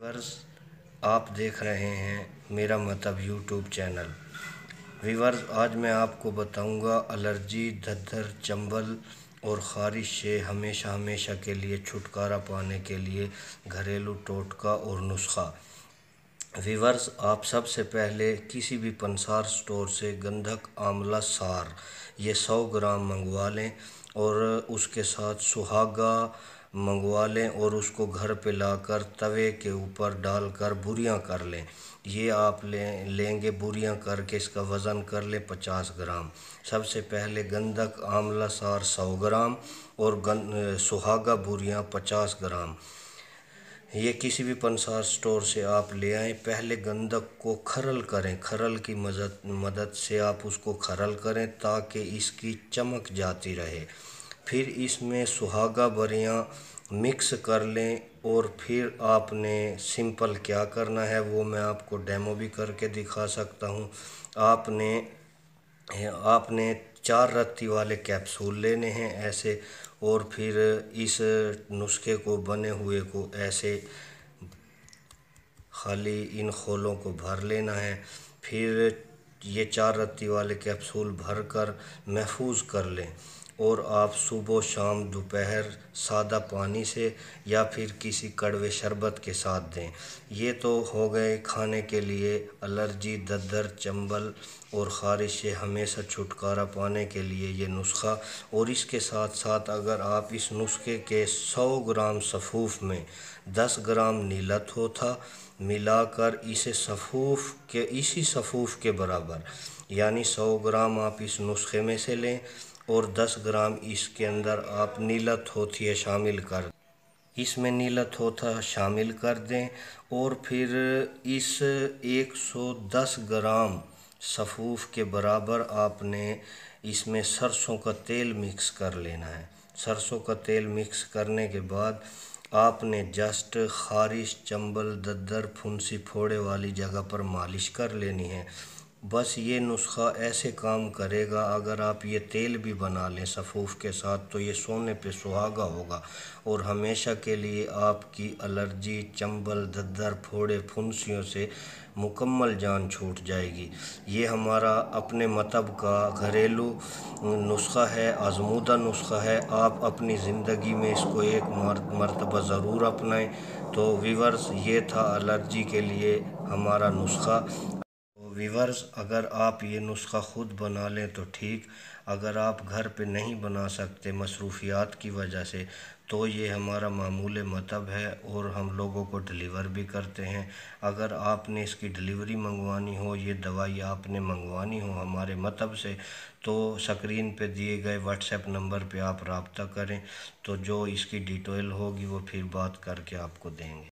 Viewers, आप देख रहे हैं मेरा मतलब यूट्यूब चैनल। व्यूअर्स, आज मैं आपको बताऊंगा एलर्जी, दद्दर, चंबल और ख़ारिश से हमेशा के लिए छुटकारा पाने के लिए घरेलू टोटका और नुस्खा। व्यूअर्स, आप सबसे पहले किसी भी पंसार स्टोर से गंधक आंवला सार ये 100 ग्राम मंगवा लें और उसके साथ सुहागा मंगवा लें और उसको घर पे लाकर तवे के ऊपर डालकर बुरियां कर लें। ये आप लेंगे बुरियां करके इसका वज़न कर लें 50 ग्राम। सबसे पहले गंधक आंवला सार 100 ग्राम और सुहागा बुरियां 50 ग्राम। ये किसी भी पंसार स्टोर से आप ले आएँ। पहले गंधक को खरल करें, खरल की मदद से आप उसको खरल करें ताकि इसकी चमक जाती रहे। फिर इसमें सुहागा बरियाँ मिक्स कर लें और फिर आपने सिंपल क्या करना है वो मैं आपको डेमो भी करके दिखा सकता हूँ। आपने 4 रत्ती वाले कैप्सूल लेने हैं ऐसे, और फिर इस नुस्खे को बने हुए को ऐसे खाली इन खोलों को भर लेना है। फिर ये 4 रत्ती वाले कैप्सूल भर कर महफूज कर लें और आप सुबह शाम दोपहर सादा पानी से या फिर किसी कड़वे शरबत के साथ दें। ये तो हो गए खाने के लिए एलर्जी, दद्दर, चंबल और ख़ारिश से हमेशा छुटकारा पाने के लिए ये नुस्खा। और इसके साथ साथ अगर आप इस नुस्खे के 100 ग्राम सफ़ूफ में 10 ग्राम नीलत होता मिलाकर इसे इसी सफ़ूफ के बराबर यानी 100 ग्राम आप इस नुस्खे में से लें और 10 ग्राम इसके अंदर आप नीलत होती है शामिल कर इसमें नीलत होता शामिल कर दें। और फिर इस 110 ग्राम सफ़ूफ के बराबर आपने इसमें सरसों का तेल मिक्स कर लेना है। सरसों का तेल मिक्स करने के बाद आपने जस्ट ख़ारिश, चंबल, दद्दर, फुंसी, फोड़े वाली जगह पर मालिश कर लेनी है। बस ये नुस्खा ऐसे काम करेगा। अगर आप ये तेल भी बना लें सफ़ूफ के साथ तो ये सोने पे सुहागा होगा और हमेशा के लिए आपकी एलर्जी, चंबल, दद्दर, फोड़े, फुंसियों से मुकम्मल जान छूट जाएगी। ये हमारा अपने मतलब का घरेलू नुस्खा है, आज़मूदा नुस्खा है। आप अपनी ज़िंदगी में इसको एक मरतबा ज़रूर अपनाएं। तो व्यूअर्स, ये था एलर्जी के लिए हमारा नुस्खा। व्यूअर्स, अगर आप ये नुस्खा ख़ुद बना लें तो ठीक, अगर आप घर पे नहीं बना सकते मसरूफ़ियात की वजह से तो ये हमारा मामूल मतलब है और हम लोगों को डिलीवर भी करते हैं। अगर आपने इसकी डिलीवरी मंगवानी हो, ये दवाई आपने मंगवानी हो हमारे मतलब से, तो स्क्रीन पे दिए गए व्हाट्सएप नंबर पे आप रब्ता करें, तो जो इसकी डिटेल होगी वो फिर बात करके आपको देंगे।